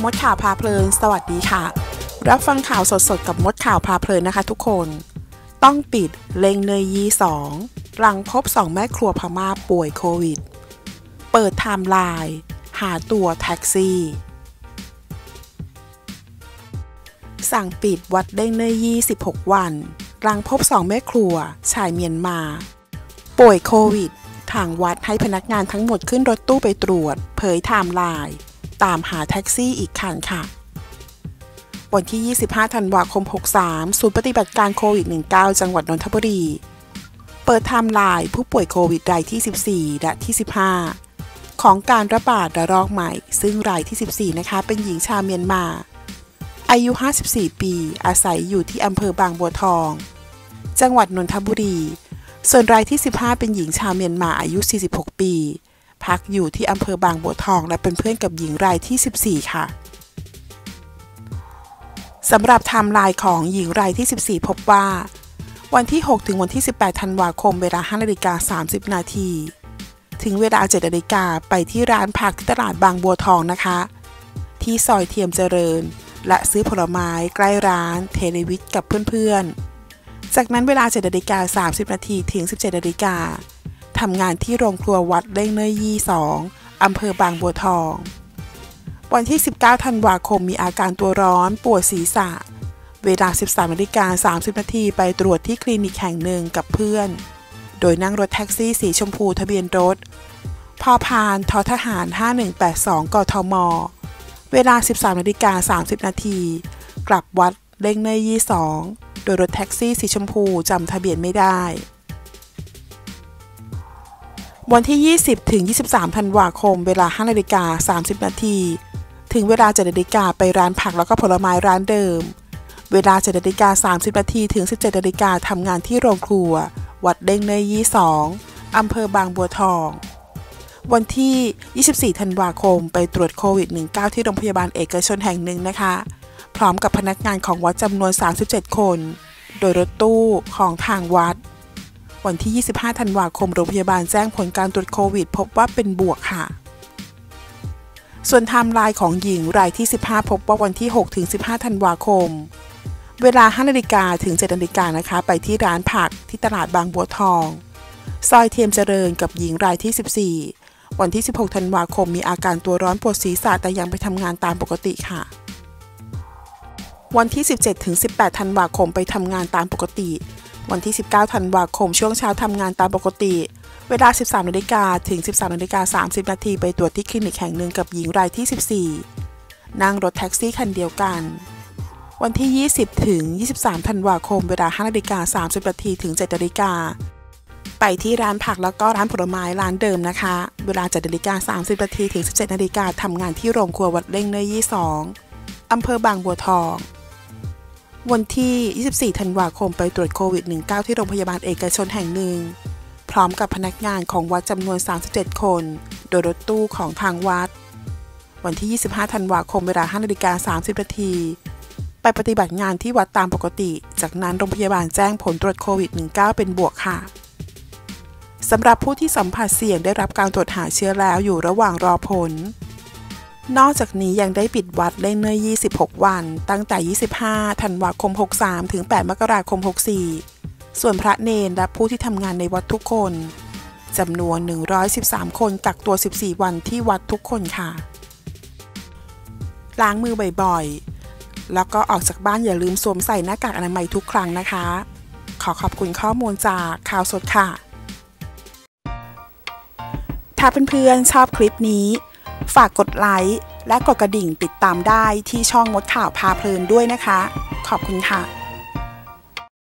มดข่าวพาเพลินสวัสดีค่ะรับฟังข่าวสดๆกับมดข่าวพาเพลินนะคะทุกคนต้องปิดเล็งเนยยี2หลังพบ2แม่ครัวพม่าป่วยโควิดเปิดไทม์ไลน์หาตัวแท็กซี่สั่งปิดวัดเล็งเนยยี16วันหลังพบ2แม่ครัวชายเมียนมาป่วยโควิดทางวัดให้พนักงานทั้งหมดขึ้นรถตู้ไปตรวจเผยไทม์ไลน์ตามหาแท็กซี่อีกคันค่ะวันที่ 25 ธันวาคม 63 ศูนย์ปฏิบัติการโควิด -19 จังหวัดนนทบุรีเปิดไทม์ไลน์ผู้ป่วยโควิดรายที่ 14 และที่ 15 ของการระบาดระลอกใหม่ซึ่งรายที่ 14 นะคะเป็นหญิงชาวเมียนมาอายุ 54 ปีอาศัยอยู่ที่อำเภอบางบัวทองจังหวัดนนทบุรีส่วนรายที่ 15 เป็นหญิงชาวเมียนมาอายุ 46 ปีพักอยู่ที่อำเภอบางบัวทองและเป็นเพื่อนกับหญิงรายที่ 14 ค่ะสำหรับไทม์ไลน์ของหญิงรายที่ 14 พบว่าวันที่ 6 ถึงวันที่ 18 ธันวาคมเวลา 5:30 นาทีถึงเวลา 7 นาฬิกาไปที่ร้านผักที่ตลาดบางบัวทองนะคะที่ซอยเทียมเจริญและซื้อผลไม้ใกล้ร้านเทเลวิทกับเพื่อนๆจากนั้นเวลา 7:30 นาทีถึง 17 นาฬิกาทำงานที่โรงครัววัดเล่งเนยยี2อำเภอบางบัวทองวันที่ 19 ธันวาคมมีอาการตัวร้อนปวดศีรษะเวลา 13:30 นาทีไปตรวจที่คลินิกแห่งหนึ่งกับเพื่อนโดยนั่งรถแท็กซี่สีชมพูทะเบียนรถพพานททหาร 5182 กทมเวลา 13:30 นาทีกลับวัดเล่งเนยยี2โดยรถแท็กซี่สีชมพูจำทะเบียนไม่ได้วันที่ 20 ถึง 23 ธันวาคมเวลา 5:30 นาทีถึงเวลา 7 นาฬิกาไปร้านผักแล้วก็ผลไม้ร้านเดิมเวลา 7:30 นาทีถึง 17 นาฬิกาทำงานที่โรงครัววัดเล่งเนยยี2อำเภอบางบัวทองวันที่ 24 ธันวาคมไปตรวจโควิด -19 ที่โรงพยาบาลเอกชนแห่งหนึ่งนะคะพร้อมกับพนักงานของวัดจำนวน 37 คนโดยรถตู้ของทางวัดวันที่ 25 ธันวาคมโรงพยาบาลแจ้งผลการตรวจโควิดพบว่าเป็นบวกค่ะส่วนไทม์ไลน์ของหญิงรายที่ 15 พบว่าวันที่ 6 ถึง 15 ธันวาคมเวลา 5 นาฬิกาถึง 7 นาฬิกานะคะไปที่ร้านผักที่ตลาดบางบัวทองซอยเทียมเจริญกับหญิงรายที่ 14 วันที่ 16 ธันวาคมมีอาการตัวร้อนปวดศีรษะแต่ยังไปทำงานตามปกติค่ะวันที่ 17 ถึง 18 ธันวาคมไปทำงานตามปกติวันที่ 19 ธันวาคมช่วงเช้าทำงานตามปกติเวลา 13 นาฬิกาถึง 13:30 นาทีไปตรวจที่คลินิกแห่งหนึ่งกับหญิงรายที่ 14 นั่งรถแท็กซี่คันเดียวกันวันที่ 20 ถึง 23 ธันวาคมเวลา 5:30 นาทีถึง 7 นาฬิกาไปที่ร้านผักแล้วก็ร้านผลไม้ร้านเดิมนะคะเวลา 7:30 นาทีถึง 17 นาฬิกาทำงานที่โรงครัววัดเล่งเนยยี2อำเภอบางบัวทองวันที่ 24 ธันวาคมไปตรวจโควิด -19 ที่โรงพยาบาลเอกชนแห่งหนึ่งพร้อมกับพนักงานของวัดจำนวน 37 คนโดยรถตู้ของทางวัดวันที่ 25 ธันวาคมเวลา 5:30 นาทีไปปฏิบัติงานที่วัดตามปกติจากนั้นโรงพยาบาลแจ้งผลตรวจโควิด -19 เป็นบวกค่ะสำหรับผู้ที่สัมผัสเสี่ยงได้รับการตรวจหาเชื้อแล้วอยู่ระหว่างรอผลนอกจากนี้ยังได้ปิดวัดเล่งเนย26 วันตั้งแต่ 25 ธันวาคม 63 ถึง 8 มกราคม 64 ส่วนพระเณรและผู้ที่ทำงานในวัดทุกคนจำนวน 113 คนกักตัว 14 วันที่วัดทุกคนค่ะล้างมือบ่อยๆแล้วก็ออกจากบ้านอย่าลืมสวมใส่หน้ากากอนามัยทุกครั้งนะคะขอขอบคุณข้อมูลจากข่าวสดค่ะถ้าเพื่อนๆชอบคลิปนี้ฝากกดไลค์และกดกระดิ่งติดตามได้ที่ช่องมดข่าวพาเพลินด้วยนะคะขอบคุณค่ะ